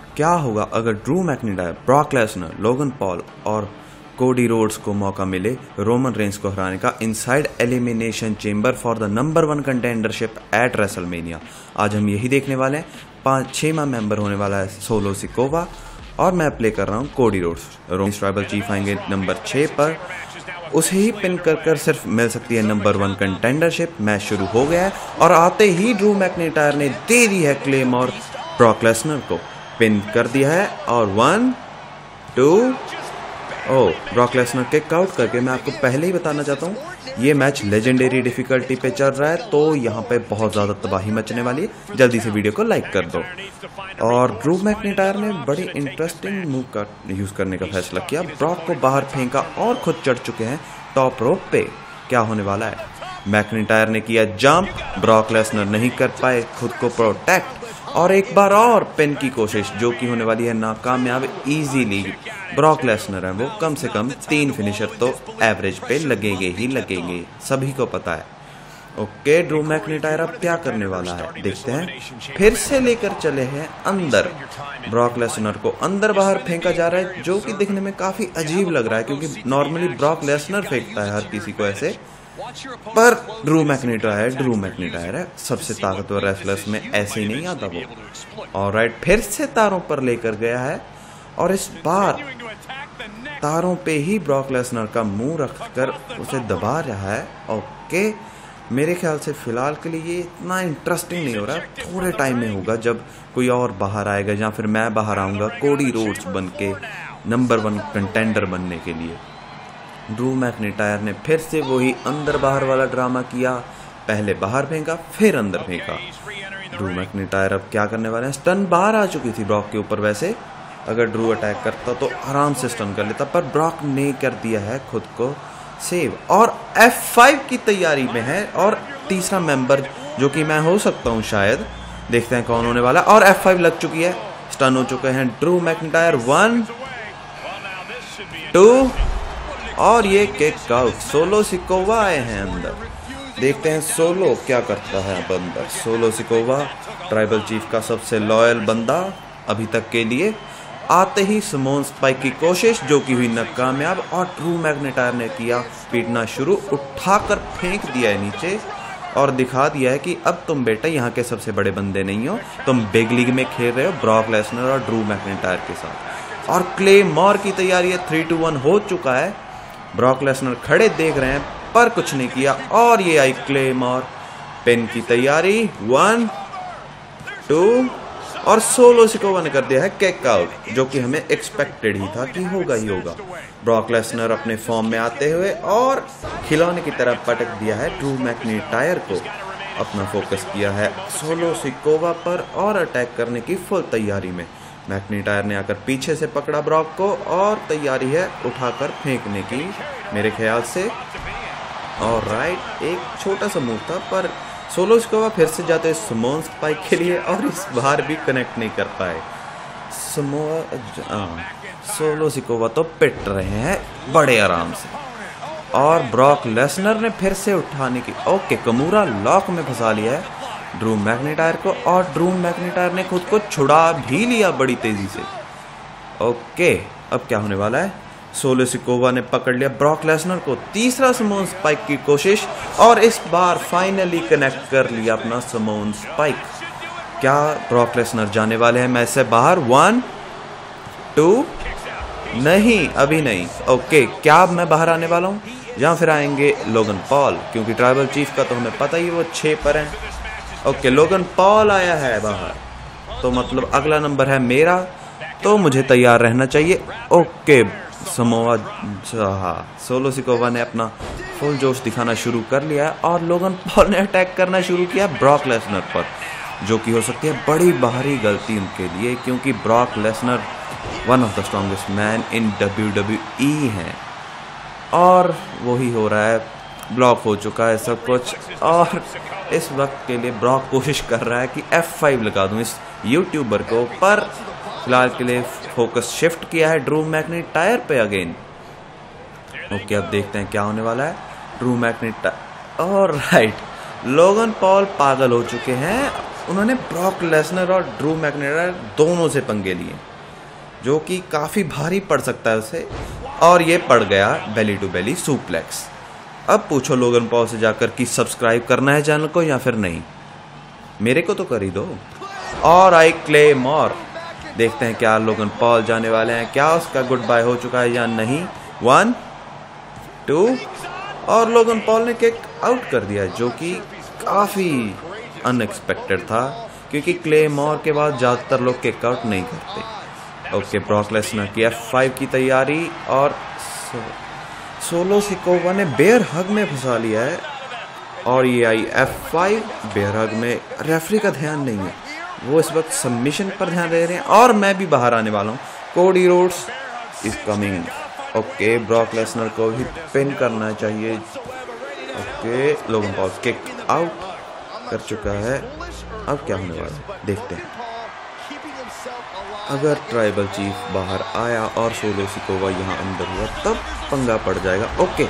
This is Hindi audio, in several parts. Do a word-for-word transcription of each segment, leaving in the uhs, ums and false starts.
क्या होगा अगर Drew McIntyre, Brock Lesnar, Logan Paul और कोडी रोड्स को मौका मिले रोमन रेंस को हराने का inside elimination chamber for the number one contendership at WrestleMania. आज हम यही देखने वाले हैं। पाँच छठवां मेंबर होने वाला है सोलो सिकोवा और मैं प्ले कर रहा हूँ Cody Rhodes. Roman tribal chief आएंगे नंबर छः पर, उसे ही पिन कर कर सिर्फ मिल सकती है नंबर वन कंटेंडरशिप। मैच शुरू हो गया है और आते ही ड्रू मैकइंटायर ने दे दी है क्लेम और ब्रॉक लेसनर को पिन कर दिया है। और one two oh Brock Lesnar kick out करके मैं आपको पहले ही बताना चाहता हूँ ये मैच लेजेंडरी डिफिकल्टी पे चल रहा है, तो यहाँ पे बहुत ज़्यादा तबाही मचने वाली है। जल्दी से वीडियो को लाइक कर दो। और ड्रू मैकइंटायर ने बड़ी इंटरेस्टिंग मूव का यूज़ करने का फैसला किया। ब्रॉक को बाहर फेंका और खुद चढ़ चुके हैं टॉप रोप पे। क्या होने वाला है? मैकइंटायर ने किया जंप, ब्रॉक लेसनर नहीं कर पाए खुद को प्रोटेक्ट और एक बार और पिन की कोशिश जो कि होने वाली है नाकामयाब इजीली। ब्रॉक लेसनर है वो, कम से कम तीन फिनिशर तो एवरेज पे लगेंगे ही लगेंगे, सभी को पता है। ओके, ड्रू मैकइंटायर अब क्या करने वाला है देखते हैं। फिर से लेकर चले हैं अंदर, ब्रॉक लेसनर को अंदर बाहर फेंका जा रहा है जो कि दिखने में काफी अजीब लग रहा है क्योंकि नॉर्मली ब्रॉक लेसनर फेंकता है हर किसी को ऐसे, पर ड्रू मैकइंटायर ड्रू मैकइंटायर है, सबसे ताकतवर रेसलर्स में ऐसे ही नहीं आता वो। ऑलराइट, फिर से तारों पर लेकर गया है और इस बार तारों पे ही ब्रॉक लेसनर का मुंह रखकर उसे दबा रहा है। ओके, मेरे ख्याल से फिलहाल के लिए ये इतना इंटरेस्टिंग नहीं हो रहा, थोड़े टाइम में होगा जब कोई और बाहर आएगा या फिर मैं बाहर आऊंगा कोडी रोड्स बन के नंबर वन कंटेंडर बनने के लिए। ड्रू मैकइंटायर ने फिर से वही अंदर बाहर वाला ड्रामा किया, पहले बाहर फेंका फिर अंदर फेंका। ड्रू मैकइंटायर अब क्या करने वाले हैं? स्टन बाहर आ चुकी थी ब्रॉक के ऊपर, वैसे अगर ड्रू अटैक करता तो आराम से स्टन कर लेता, पर ब्रॉक ने कर दिया है खुद को सेव और एफ फाइव की तैयारी में है। और तीसरा मेंबर जो कि मैं हो सकता हूँ शायद, देखते हैं कौन होने वाला। और एफ फाइव लग चुकी है, स्टन हो चुके हैं ड्रू मैकइंटायर। वन टू और ये किक आउट। सोलो सिकोवा आए हैं अंदर, देखते हैं सोलो क्या करता है अब अंदर। सोलो सिकोवा ट्राइबल चीफ का सबसे लॉयल बंदा अभी तक के लिए। आते ही सिमोन स्पाइक की कोशिश जो कि हुई नाकामयाब और ड्रू मैकइंटायर ने किया पीटना शुरू, उठाकर फेंक दिया है नीचे और दिखा दिया है कि अब तुम बेटा यहाँ के सबसे बड़े बंदे नहीं हो, तुम बिग लीग में खेल रहे हो ब्रॉक लेसनर और ड्रू मैकइंटायर के साथ। और क्ले मॉर की तैयारी है, थ्री टू वन हो चुका है। ब्रॉक लेसनर खड़े देख रहे हैं पर कुछ नहीं किया और ये आई क्लेम और पिन की तैयारी। वन टू और सोलो सिकोवा ने कर दिया है किक आउट जो कि हमें एक्सपेक्टेड ही था कि होगा ही होगा। ब्रॉक लेसनर अपने फॉर्म में आते हुए और खिलौने की तरह पटक दिया है ड्रू मैकइंटायर को। अपना फोकस किया है सोलो सिकोवा पर और अटैक करने की फुल तैयारी में। मैकइंटायर ने आकर पीछे से पकड़ा ब्रॉक को और तैयारी है उठाकर फेंकने की मेरे ख्याल से। और राइट, एक छोटा सा मूव था पर सोलो सिकोवा फिर से जाते हैं सिमोन स्पाइक के लिए और इस बार भी कनेक्ट नहीं कर पाए। सोलो सिकोवा तो पिट रहे हैं बड़े आराम से और ब्रॉक लेसनर ने फिर से उठाने की ओके कमूरा लॉक में फंसा लिया है ड्रू मैकइंटायर को और ड्रू मैकइंटायर ने खुद को छुड़ा भी लिया बड़ी तेजी से। ओके, अब क्या होने वाला है? सोलो सिकोवा ने पकड़ लिया ब्रॉक लेसनर को, तीसरा सिमोन स्पाइक की कोशिश और इस बार फाइनली कनेक्ट कर लिया अपना सिमोन स्पाइक। क्या ब्रॉक लेसनर जाने वाले हैं मैच से बाहर? वन टू नहीं, अभी नहीं। ओके, क्या अब मैं बाहर आने वाला हूँ या फिर आएंगे लोगन पॉल, क्योंकि ट्राइबल चीफ का तो हमें पता ही वो छः पर है। ओके, लोगन पॉल आया है बाहर, तो मतलब अगला नंबर है मेरा, तो मुझे तैयार रहना चाहिए। ओके, समोआ हाँ सोलो सिकोवा ने अपना फुल जोश दिखाना शुरू कर लिया है और लोगन पॉल ने अटैक करना शुरू किया ब्रॉक लेसनर पर, जो कि हो सकती है बड़ी बाहरी गलती उनके लिए क्योंकि Brock Lesnar one of the strongest man in W W E हैं। और वही हो रहा है, ब्लॉक हो चुका है सब कुछ और इस वक्त के लिए ब्रॉक कोशिश कर रहा है कि एफ फाइव लगा दूं इस यूट्यूबर को, पर फिलहाल के लिए फोकस शिफ्ट किया है ड्रू मैकइंटायर पे अगेन। ओके, अब देखते हैं क्या होने वाला है। ड्रू मैकइंटायर और राइट, लोगन पॉल पागल हो चुके हैं उन्होंने ब्रॉक लेसनर और ड्रू मैकइंटायर दोनों से पंगे लिए, जो कि काफ़ी भारी पड़ सकता है उसे, और ये पड़ गया बेली टू बेली सुप्लेक्स। अब पूछो लोगन पॉल से जाकर कि सब्सक्राइब करना है चैनल को या फिर नहीं। मेरे को तो कर ही दो। और आई क्लेमोर, देखते हैं क्या लोगन पॉल जाने वाले हैं, क्या उसका गुड बाय हो चुका है या नहीं। वन टू, और लोगन पॉल ने किक आउट कर दिया, जो कि काफ़ी अनएक्सपेक्टेड था, क्योंकि क्लेमोर के बाद ज़्यादातर लोग किक आउट नहीं करते। ओके, ब्रॉक लेसनर की एफ फाइव की तैयारी, और सो, सोलो सिकोवा ने बेयर हग में फंसा लिया है, और ये आई एफ फाइव। बेयर हग में रेफरी का ध्यान नहीं है, वो इस वक्त सबमिशन पर ध्यान दे रहे हैं, और मैं भी बाहर आने वाला हूँ। Cody Rhodes is coming. Okay, Brock Lesnar को भी पिन करना चाहिए। Okay, Logan Paul kick out कर चुका है। अब क्या होने वाला है देखते हैं। अगर ट्राइबल चीफ बाहर आया और सोलो सिकोवा यहाँ अंदर हुआ तब पंगा पड़ जाएगा। ओके,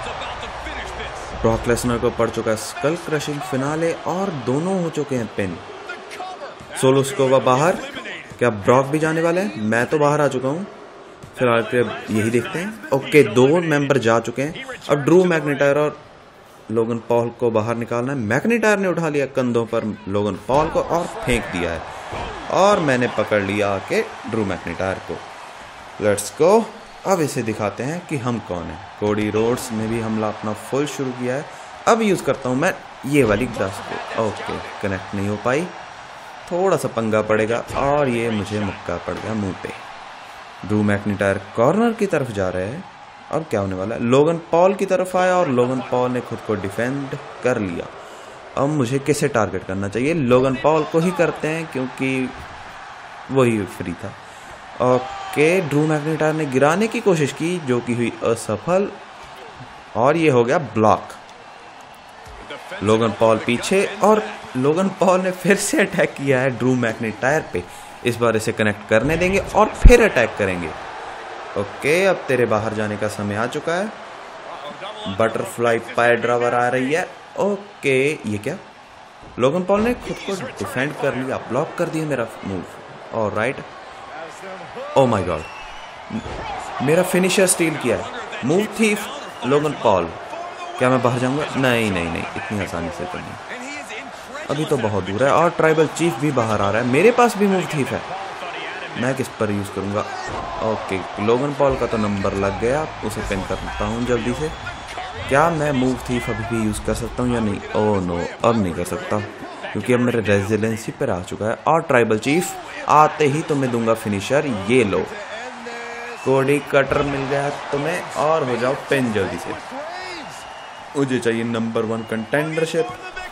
ब्रॉक लेसनर को पड़ चुका है स्कल क्रशिंग फिनाले, और दोनों हो चुके हैं पिन। सोलो सिकोवा बाहर, क्या ब्रॉक भी जाने वाले हैं? मैं तो बाहर आ चुका हूँ, फिलहाल के यही देखते हैं। ओके, दो मेंबर जा चुके हैं। अब ड्रू मैकइंटायर और लोगन पॉल को बाहर निकालना है। मैकइंटायर ने उठा लिया कंधों पर लोगन पॉल को और फेंक दिया है, और मैंने पकड़ लिया आके ड्रू मैकइंटायर को। लेट्स गो, अब इसे दिखाते हैं कि हम कौन हैं। कोडी रोड्स ने भी हमला अपना फुल शुरू किया है। अब यूज़ करता हूँ मैं ये वाली ग्लास को। ओके, कनेक्ट नहीं हो पाई, थोड़ा सा पंगा पड़ेगा, और ये मुझे मुक्का पड़ गया मुंह पे। ड्रू मैकइंटायर कॉर्नर की तरफ जा रहे हैं। अब क्या होने वाला है? लोगन पॉल की तरफ आया, और लोगन पॉल ने खुद को डिफेंड कर लिया। अब मुझे किसे टारगेट करना चाहिए? लोगन पॉल को ही करते हैं, क्योंकि वही फ्री था। ओके, ड्रू मैकइंटायर ने गिराने की कोशिश की, जो कि हुई असफल, और ये हो गया ब्लॉक। लोगन पॉल पीछे, और लोगन पॉल ने फिर से अटैक किया है ड्रू मैकइंटायर पे। इस बार इसे कनेक्ट करने देंगे और फिर अटैक करेंगे। ओके, अब तेरे बाहर जाने का समय आ चुका है। बटरफ्लाई पायर ड्राइवर आ रही है। ओके, ये क्या? लोगन पॉल ने खुद को डिफेंड कर लिया, ब्लॉक कर दिया मेरा मूव। और राइट, ओ माय गॉड, मेरा फिनिशर स्टील किया है। Move thief Logan Paul. क्या मैं बाहर जाऊंगा? नहीं नहीं नहीं, इतनी आसानी से तो नहीं, अभी तो बहुत दूर है। और ट्राइबल चीफ भी बाहर आ रहा है। मेरे पास भी मूव थीफ है, मैं किस पर यूज़ करूंगा? ओके, लोगन पॉल का तो नंबर लग गया, उसे पिन करता हूँ जल्दी से। क्या मैं मूव थीफ अभी भी यूज़ कर सकता हूँ या नहीं? ओह नो, अब नहीं कर सकता, क्योंकि अब मेरे रेजिलेंसी पर आ चुका है। और ट्राइबल चीफ आते ही तुम्हें दूंगा फिनिशर। ये लो, कोडी कटर मिल गया तुम्हें, और हो जाओ पिन जल्दी से। मुझे चाहिए नंबर वन कंटेंडरशिप,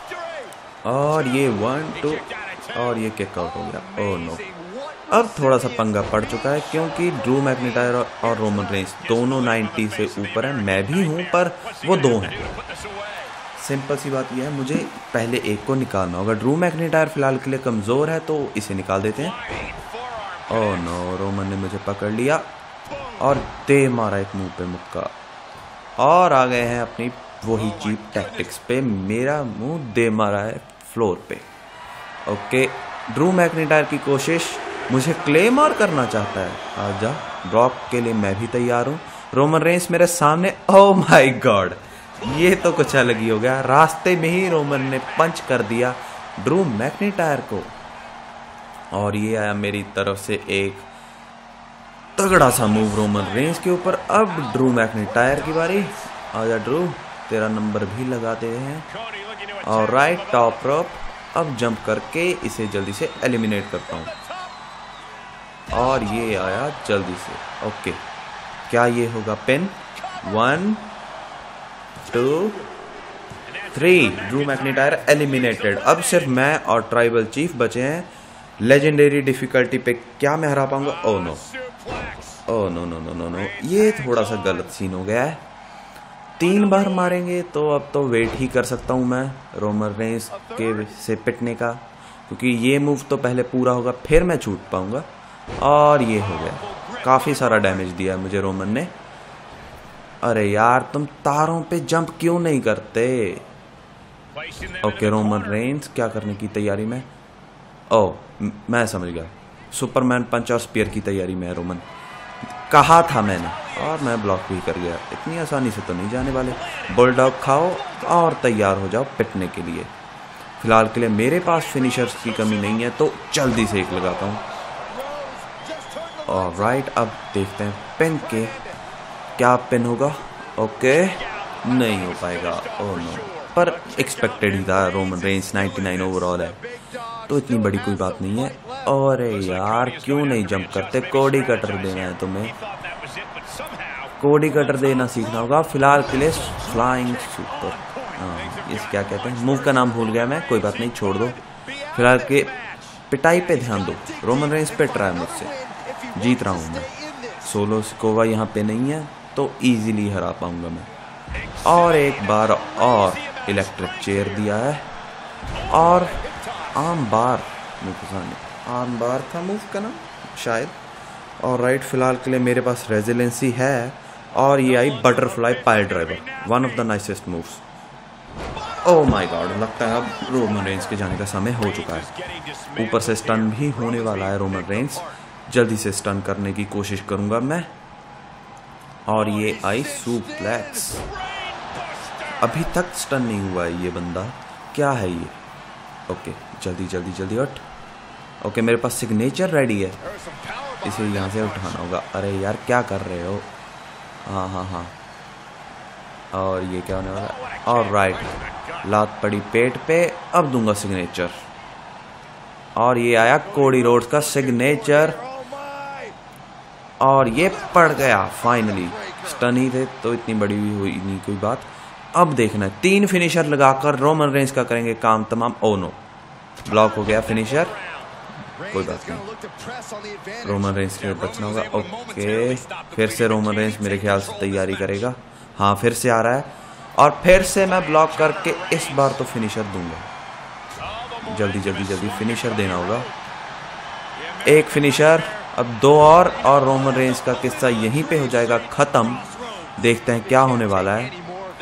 और ये वन टू, और ये किक आउट हो गया। ओह नो, अब थोड़ा सा पंगा पड़ चुका है, क्योंकि ड्रू मैकइंटायर और रोमन रेंस दोनों नब्बे से ऊपर हैं। मैं भी हूँ, पर वो दो हैं। सिंपल सी बात यह है, मुझे पहले एक को निकालना होगा। ड्रू मैकइंटायर फिलहाल के लिए कमज़ोर है, तो इसे निकाल देते हैं। ओह नो, रोमन ने मुझे पकड़ लिया और दे मारा एक मुंह पे मुक्का, और आ गए हैं अपनी वही चीप टैक्टिक्स पे। मेरा मुंह दे मारा है फ्लोर पे। ओके, ड्रू मैकइंटायर की कोशिश, मुझे क्लेमोर करना चाहता है। आजा, ब्रॉक के लिए मैं भी तैयार हूँ। रोमन रेंस मेरे सामने। ओह माय गॉड, ये तो कुछ अलग ही हो गया। रास्ते में ही रोमन ने पंच कर दिया ड्रू मैकइंटायर को, और ये आया मेरी तरफ से एक तगड़ा सा मूव रोमन रेंस के ऊपर। अब ड्रू मैकइंटायर की बारी। आजा ड्रू, तेरा नंबर भी लगाते हैं। और राइट, टॉप रोप। अब जंप करके इसे जल्दी से एलिमिनेट करता हूँ, और ये आया जल्दी से। ओके, क्या ये होगा pin? One two three, Drew McIntyre eliminated. अब सिर्फ मैं और ट्राइबल चीफ बचे हैं। लेजेंडरी डिफिकल्टी पे क्या मैं हरा पाऊंगा? Oh no, oh no no no no no, ये थोड़ा सा गलत सीन हो गया है। तीन बार मारेंगे तो अब तो वेट ही कर सकता हूँ मैं रोमन रेंस के से पिटने का, क्योंकि ये मूव तो पहले पूरा होगा, फिर मैं छूट पाऊंगा। और ये हो गया, काफ़ी सारा डैमेज दिया है मुझे रोमन ने। अरे यार, तुम तारों पे जंप क्यों नहीं करते? ओके, रोमन रेंस क्या करने की तैयारी में? ओह, मैं समझ गया, सुपरमैन पंच और स्पीयर की तैयारी में है रोमन, कहा था मैंने, और मैं ब्लॉक भी कर गया। इतनी आसानी से तो नहीं जाने वाले। बुलडॉग खाओ और तैयार हो जाओ पिटने के लिए। फिलहाल के लिए मेरे पास फिनिशर्स की कमी नहीं है, तो जल्दी से एक लगाता हूँ। और राइट, अब देखते हैं पिन के क्या पिन होगा। ओके, नहीं हो पाएगा। ओह नो, पर एक्सपेक्टेड ही था। रोमन रेंज निन्यानवे ओवरऑल है, तो इतनी बड़ी कोई बात नहीं है। और यार क्यों नहीं जंप करते? कोडी कटर देना है तुम्हें, कोडी कटर देना सीखना होगा। फिलहाल के लिए फ्लाइंग सुपर, हाँ इस क्या कहते हैं, मूव का नाम भूल गया मैं, कोई बात नहीं, छोड़ दो। फिलहाल के पिटाई पे ध्यान दो। रोमन रेंज पिट रहा है मुझसे, जीत रहा हूँ मैं। सोलो सिकोवा यहाँ पे नहीं है, तो इजीली हरा पाऊंगा मैं। और एक बार और इलेक्ट्रिक चेयर दिया है, और आर्म बार, आर्म बार था मूव का नाम शायद। और राइट, फिलहाल के लिए मेरे पास रेजिलेंसी है, और ये आई butterfly pile driver, one of the nicest moves. Oh my God, लगता है अब रोमन रेंज के जाने का समय हो चुका है। ऊपर से स्टन भी होने वाला है रोमन रेंज, जल्दी से स्टन करने की कोशिश करूंगा मैं। और ये आई सुप्लेक्स, अभी तक स्टन नहीं हुआ है ये बंदा, क्या है ये? ओके, जल्दी जल्दी जल्दी उठ। ओके, मेरे पास सिग्नेचर रेडी है, इसे यहाँ से उठाना होगा। अरे यार क्या कर रहे हो? हाँ हाँ हाँ, और ये क्या होने वाला है? और राइट, लात पड़ी पेट पे, अब दूंगा सिग्नेचर। और ये आया कोडी रोड्स का सिग्नेचर, और ये पड़ गया फाइनली। स्टन ही थे तो इतनी बड़ी भी हुई नहीं कोई बात। अब देखना है, तीन फिनिशर लगाकर रोमन रेंज का करेंगे काम तमाम। ओ नो, ब्लॉक हो गया फिनिशर, कोई बात नहीं, रोमन रेंज से बचना होगा। ओके, फिर से रोमन रेंज मेरे ख्याल से तैयारी करेगा। हाँ, फिर से आ रहा है, और फिर से मैं ब्लॉक करके इस बार तो फिनिशर दूंगा। जल्दी जल्दी जल्दी फिनिशर देना होगा। एक फिनिशर, अब दो और और रोमन रेंज का किस्सा यहीं पे हो जाएगा खत्म। देखते हैं क्या होने वाला है।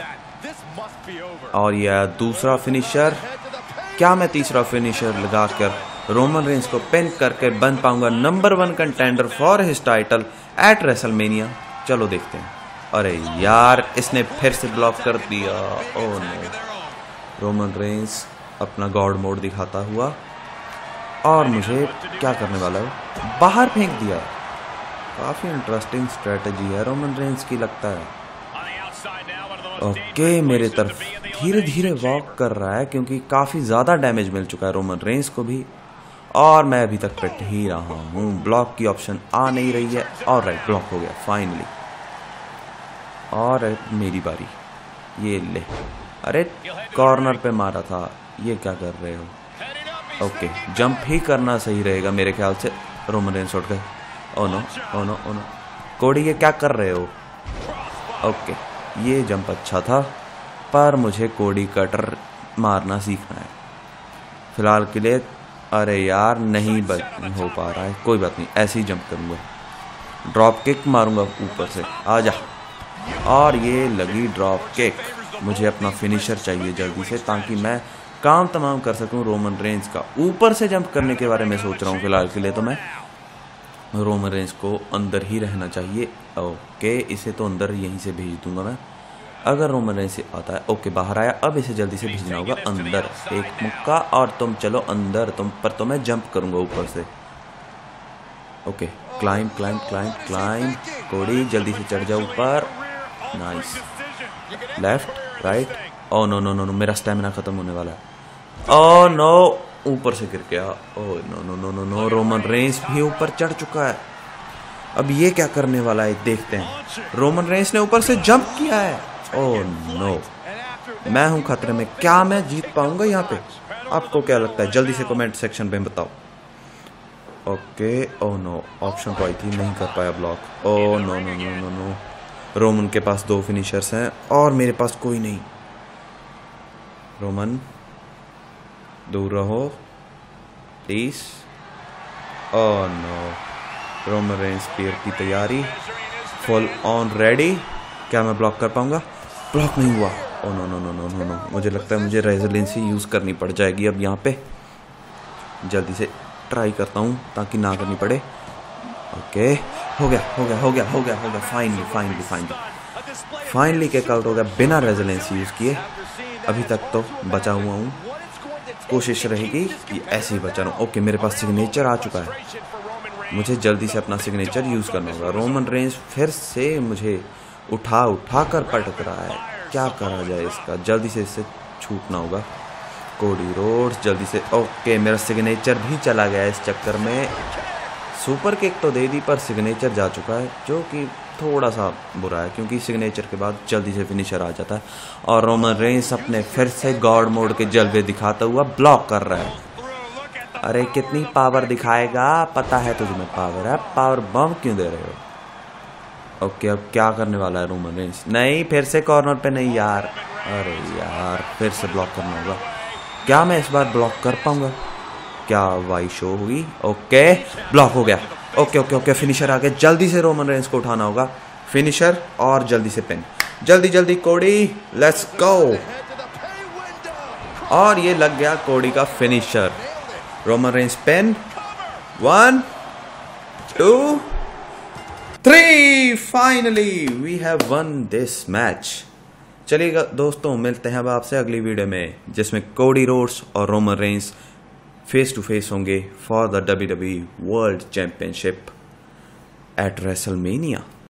और यह दूसरा फिनिशर, क्या मैं तीसरा फिनिशर लगाकर रोमन रेंज को पिन करके बन पाऊंगा number one contender for his title at WrestleMania? चलो देखते हैं। अरे यार, इसने फिर से ब्लॉक कर दिया। ओह नो, रोमन रेंज अपना गॉड मोड दिखाता हुआ, और मुझे क्या करने वाला है? बाहर फेंक दिया। काफी इंटरेस्टिंग स्ट्रेटजी है रोमन रेंज की, लगता है। ओके, मेरे तरफ धीरे धीरे वॉक कर रहा है, क्योंकि काफी ज्यादा डैमेज मिल चुका है रोमन रेंज को भी, और मैं अभी तक पिट ही रहा हूँ। ब्लॉक की ऑप्शन आ नहीं रही है। और राइट, ब्लॉक हो गया फाइनली। और मेरी बारी, ये ले। अरे कॉर्नर पे मारा था, ये क्या कर रहे हो? ओके, जंप ही करना सही रहेगा मेरे ख्याल से। रोमन रेंज उठ गए। Oh no oh no oh no, Cody ये क्या कर रहे हो? ओके, ये जंप अच्छा था, पर मुझे कोडी कटर मारना सीखना है फिलहाल के लिए। अरे यार, नहीं बच हो पा रहा है, कोई बात नहीं, ऐसे ही जंप करूंगा। ड्रॉप किक मारूंगा ऊपर से, आजा। और ये लगी ड्रॉप किक। मुझे अपना फिनिशर चाहिए जल्दी से, ताकि मैं काम तमाम कर सकूं रोमन रेंज का। ऊपर से जंप करने के बारे में सोच रहा हूँ फिलहाल के लिए, तो मैं रोमन रेंज को अंदर ही रहना चाहिए। ओके, इसे तो अंदर यहीं से भेज दूंगा मैं, अगर रोमन रेंज से आता है। ओके, बाहर आया, अब इसे जल्दी से भेजना होगा अंदर। एक मुक्का, और तुम चलो अंदर, तुम पर तो मैं जंप करूंगा ऊपर से। Okay, climb climb climb climb. Cody जल्दी से चढ़ जाओ ऊपर। Nice, left right. Oh no no no no, मेरा स्टेमिना खत्म होने वाला है। ओ नो, ऊपर से गिर गया। Oh no no no no no, Roman Reigns भी ऊपर चढ़ चुका है। अब ये क्या करने वाला है, देखते हैं। रोमन रेंज ने ऊपर से जंप किया है। ओह नो, मैं हूं खतरे में, क्या मैं जीत पाऊंगा यहाँ पे? आपको क्या लगता है? जल्दी से कमेंट सेक्शन में बताओ। ओके, ओह नो, ऑप्शन तो आई थी, नहीं कर पाया block. Oh no no no no no, Roman के पास दो फिनिशर्स हैं और मेरे पास कोई नहीं। रोमन दूर रहो please. Oh no, Roman Reigns spear की तैयारी फुल ऑन रेडी। क्या मैं ब्लॉक कर पाऊंगा? ब्लॉक नहीं हुआ। Oh no no no no no no, मुझे लगता है मुझे रेजिलेंसी यूज करनी पड़ जाएगी अब यहाँ पे। जल्दी से ट्राई करता हूँ ताकि ना करनी पड़े। ओके, हो गया हो गया हो गया हो गया हो गया finally finally finally finally kick out हो गया बिना रेजिलेंस यूज़ किए। अभी तक तो बचा हुआ हूँ, कोशिश रहेगी कि ऐसे ही बचा रहूँ। ओके, मेरे पास सिग्नेचर आ चुका है, मुझे जल्दी से अपना सिग्नेचर यूज़ करना होगा। रोमन रेंज फिर से मुझे उठा उठा कर पटक रहा है, क्या करा जाए इसका, जल्दी से इससे छूटना होगा। कोडी रोड्स जल्दी से, ओके मेरा सिग्नेचर भी चला गया इस चक्कर में। सुपर किक तो दे दी पर सिग्नेचर जा चुका है, जो कि थोड़ा सा बुरा है क्योंकि सिग्नेचर के बाद जल्दी से फिनिशर आ जाता है। और रोमन रेंस अपने फिर से गॉड मोड के जलवे दिखाता हुआ ब्लॉक कर रहा है। अरे कितनी पावर दिखाएगा, पता है तुझे में पावर है, पावर बम क्यों दे रहे हो। ओके, अब क्या करने वाला है रोमन रेंस, नहीं फिर से कॉर्नर पे नहीं यार, अरे यार फिर से ब्लॉक करना होगा। क्या मैं इस बार ब्लॉक कर पाऊंगा, क्या वाई शो होगी। ओके ब्लॉक हो गया, ओके ओके ओके फिनिशर आ गया, जल्दी से रोमन रेंस को उठाना होगा, फिनिशर और जल्दी से पिन, जल्दी जल्दी कोडी लेट्स गो। और ये लग गया कोडी का finisher, Roman Reigns pin, one two three, finally we have won this match. चलिएगा दोस्तों, मिलते हैं अब आपसे अगली वीडियो में जिसमें कोडी रोड्स और Roman Reigns face to face होंगे for the W W E world championship at WrestleMania.